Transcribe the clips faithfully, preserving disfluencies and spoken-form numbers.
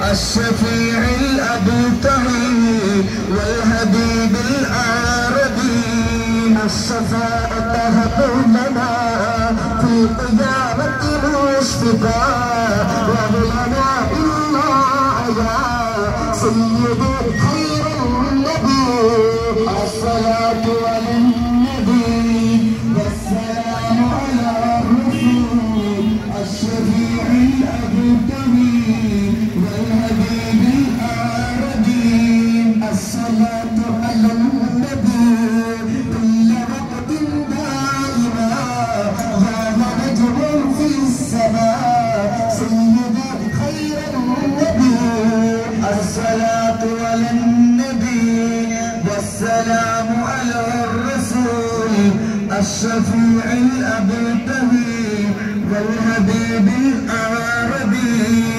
الشفيع الأبتهي والحبيب العربي الشفاعة هب لنا في قيامة مشفقا وهلنا الله يا سيد خير النبي الصلاة على النبي والسلام على الرسول الشفيع الأبتهي والحبيب العربي الصلاة على النبي كل وقت دائما غاب نجم في السماء سيد خير النبي الصلاة على النبي والسلام على الرسول الشفيع الأبتهي والحبيب العربي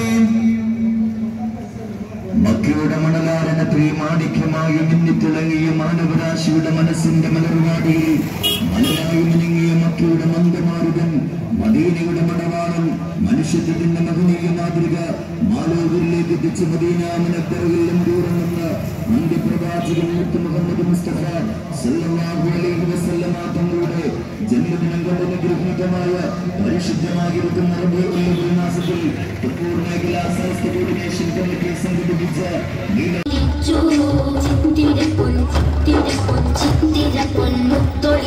മക്കയുടെ മണലാരണത്തിൽ മാണിക്യമായി മിന്നിത്തിളങ്ങിയ മാനവരാശിയുടെ മനസ്സിന്റെ മലർവാടിയിൽ മലരായി മിനുങ്ങിയ മക്കയുടെ മന്ദമാരുതൻ മദീനയുടെ മണവാളൻ മനുഷ്യത്വത്തിന്റെ മഹനീയ മാതൃക മാലോകരിലേക്ക് എത്തിച്ച് മദീന മുനക്കരയിൽ എന്തൂറങ്ങുന്ന അന്ത്യപ്രവാചകൻ മുത്ത് മുഹമ്മദ് മുസ്തഫ സല്ലല്ലാഹു അലൈഹി വസല്ലമ തങ്ങളുടെ ജന്മദിനം കൊണ്ട് അനുഗ്രഹീതമായ പരിശുദ്ധമായിരിക്കുന്ന റബീഉൽ അവ്വൽ മാസത്തിൽ തൃപ്പൂർ മേഖല സമസ്ത കോർഡിനേഷൻ കമ്മിറ്റി സംഘടിപ്പിച്ച ചിത്തിരപ്പൊൻ ചിത്തിരപ്പൊൻ ചിത്തിരപ്പൊൻ മുത്തോൾ